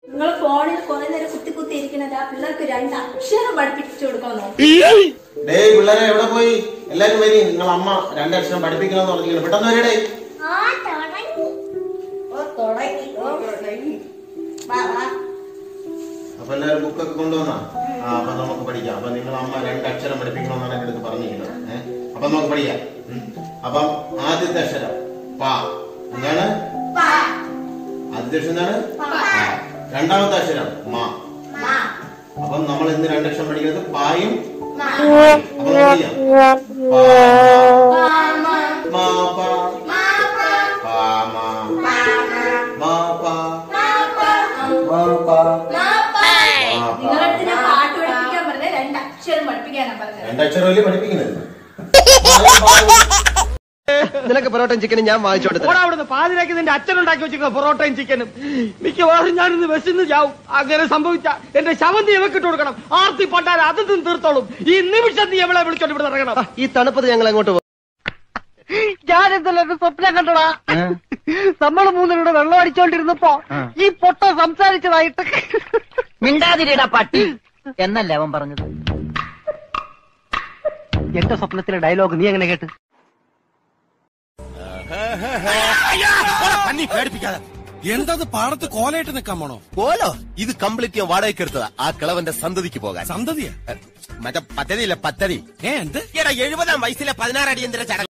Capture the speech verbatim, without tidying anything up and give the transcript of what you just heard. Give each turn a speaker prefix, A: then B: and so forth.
A: നിങ്ങൾ ഫോണിൽ കുറെ നേരം കുത്തി കുത്തി ഇരിക്കുന്നത് ആ പിള്ളേർക്ക് രണ്ട് അക്ഷരം പഠിപ്പിച്ചു കൊടുക്കാന്നോ?
B: ഡേ പിള്ളേരെ എവിടെ പോയി? എല്ലാരും വരി, നിങ്ങൾ അമ്മ രണ്ടക്ഷരം പഠിപ്പിക്കണമെന്ന് പറഞ്ഞിരിക്കുന്നു. പെട്ടെന്ന് വരടേ. അപ്പൊ എല്ലാരും ബുക്കൊക്കെ കൊണ്ടുവന്നാ? ആ അപ്പൊ നമുക്ക് പഠിക്കാം. അപ്പൊ നിങ്ങൾ അമ്മ രണ്ടക്ഷരം പഠിപ്പിക്കണമെന്നാണ് എന്റെ അടുത്ത് പറഞ്ഞിരിക്കുന്നത്. ഏഹ് അപ്പൊ നമുക്ക് പഠിക്കാം. അപ്പം ആദ്യത്തെ അക്ഷരം പാ. എന്താണ് ആദ്യത്തെ അക്ഷരം? എന്താണ്? രണ്ടാമത്തെ അക്ഷരം മാ. അപ്പം നമ്മൾ ഇന്ന് രണ്ടക്ഷരം പഠിക്കുന്നത് പായും. അപ്പൊ പഠിക്കാം. രണ്ടക്ഷരമല്ലേ പഠിപ്പിക്കുന്നത്?
C: നിനക്ക് പൊറോട്ടയും ചിക്കനും ഞാൻ വാങ്ങിച്ചോട്ടെ. പാതിരാക്കി നിന്റെ അച്ഛനുണ്ടാക്കി വെച്ചിരിക്കുന്ന പൊറോട്ടയും ചിക്കനും മിക്കവാറും ഞാനിന്ന് വിശന്ന് ചാവും. അങ്ങനെ സംഭവിച്ച എന്റെ ശവം നീ എവക്കിട്ട് കൊടുക്കണം. ആർത്തി പണ്ടാൽ അത് തീർത്തോളും. ഈ നിമിഷം നീ എവിടെ വിളിച്ചോണ്ട് ഇവിടെ ഇറങ്ങണം. ഈ തണുപ്പത്ത് ഞങ്ങൾ എങ്ങോട്ട് പോകും? ഞാനെന്തല്ലോ സ്വപ്നം കണ്ടടാ. നമ്മള് മൂന്നിലൂടെ വെള്ളം അടിച്ചോണ്ടിരുന്നപ്പോ ഈ പൊട്ട സംസാരിച്ചതായിട്ട്.
D: മിണ്ടാതിരിടാ പട്ടി എന്നല്ലേ അവൻ പറഞ്ഞത്.
C: എന്റെ സ്വപ്നത്തിലെ ഡയലോഗ് നീ എങ്ങനെ കേട്ട്?
E: എന്തത് പാടത്ത് കോലയിട്ട് നിൽക്കാൻ പോണോ?
F: കോലോ? ഇത് കംപ്ലീറ്റ് ഞാൻ വാടകയ്ക്ക് എടുത്തതാ. ആ കിളവന്റെ സന്തതിക്ക് പോകാൻ.
E: സന്തതിയാ?
F: മറ്റേ പദ്ധതിയില്ല പദ്ധതി.
E: ഏ എന്ത്?
F: എടാ എഴുപതാം വയസ്സിലെ പതിനാറ് അടിയന്തര ചടങ്ങ്.